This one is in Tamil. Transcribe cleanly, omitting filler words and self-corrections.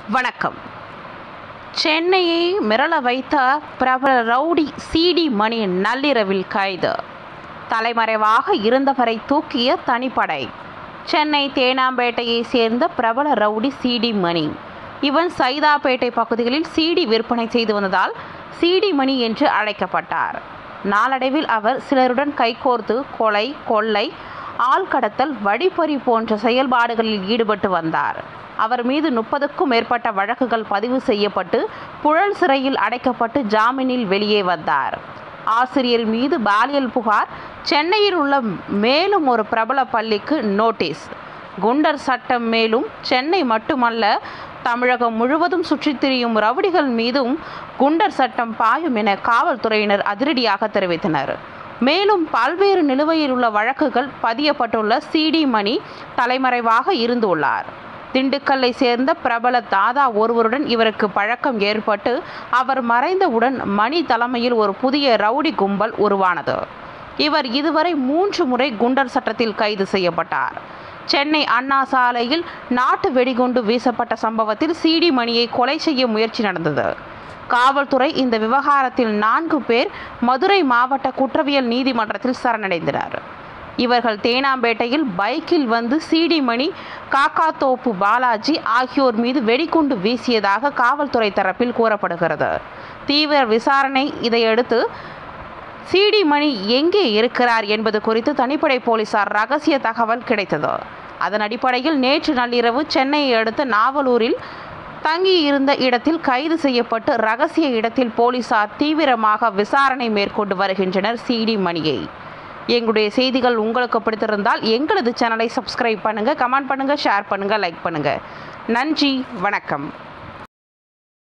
வணக்கம். சென்னையை மிரள வைத்த பிரபல ரவுடி சிடி மணி நள்ளிரவில் கைது. தலைமறைவாக இருந்தவரை தூக்கிய தனிப்படை. சென்னை தேனாம்பேட்டையை சேர்ந்த பிரபல ரவுடி சிடி மணி. இவன் சைதாப்பேட்டை பகுதிகளில் சிடி விற்பனை செய்து வந்ததால் சிடி மணி என்று அழைக்கப்பட்டார். நாளடைவில் அவர் சிலருடன் கைகோர்த்து கொலை, கொள்ளை, ஆள்கடத்தல், வழிப்பறி போன்ற செயல்பாடுகளில் ஈடுபட்டு வந்தார். அவர் மீது 30க்கும் மேற்பட்ட வழக்குகள் பதிவு செய்யப்பட்டு புழல் சிறையில் அடைக்கப்பட்டு ஜாமீனில் வெளியே வந்தார். ஆசிரியர் மீது பாலியல் புகார். சென்னையில் உள்ள மேலும் ஒரு பிரபல பள்ளிக்கு நோட்டீஸ். குண்டர் சட்டம். மேலும் சென்னை மட்டுமல்ல, தமிழகம் முழுவதும் சுற்றித் திரியும் ரவுடிகள் மீதும் குண்டர் சட்டம் பாயும் என காவல்துறையினர் அதிரடியாக தெரிவித்தனர். மேலும் பல்வேறு நிலுவையில் உள்ள வழக்குகள் பதியப்பட்டுள்ள சிடி மணி தலைமறைவாக இருந்துள்ளார். திண்டுக்கல்லை சேர்ந்த பிரபல தாதா ஒருவருடன் இவருக்கு பழக்கம் ஏற்பட்டு அவர் மறைந்தவுடன் மணி தலைமையில் ஒரு புதிய ரவுடி கும்பல் உருவானது. இவர் இதுவரை 3 முறை குண்டர் சட்டத்தில் கைது செய்யப்பட்டார். சென்னை அண்ணா சாலையில் நாட்டு வெடிகுண்டு வீசப்பட்ட சம்பவத்தில் சிடி மணியை கொலை செய்ய முயற்சி நடந்தது. காவல்துறை இந்த விவகாரத்தில் 4 பேர் மதுரை மாவட்ட குற்றவியல் நீதிமன்றத்தில் சரணடைந்தனர். இவர்கள் தேனாம்பேட்டையில் பைக்கில் வந்து சிடி மணி, காக்காத்தோப்பு பாலாஜி ஆகியோர் மீது வெடிகுண்டு வீசியதாக காவல்துறை தரப்பில் கூறப்படுகிறது. தீவிர விசாரணை. இதையடுத்து சிடி மணி எங்கே இருக்கிறார் என்பது குறித்து தனிப்படை போலீசார் ரகசிய தகவல் கிடைத்தது. அதன் அடிப்படையில் நேற்று நள்ளிரவு சென்னையை அடுத்த நாவலூரில் தங்கியிருந்த இடத்தில் கைது செய்யப்பட்டு ரகசிய இடத்தில் போலீசார் தீவிரமாக விசாரணை மேற்கொண்டு வருகின்றனர் சிடி மணியை. எங்களுடைய செய்திகள் உங்களுக்கு பிடித்திருந்தால் எங்களது சேனலை சப்ஸ்கிரைப் பண்ணுங்கள், கமெண்ட் பண்ணுங்கள், ஷேர் பண்ணுங்கள், லைக் பண்ணுங்கள். நன்றி, வணக்கம்.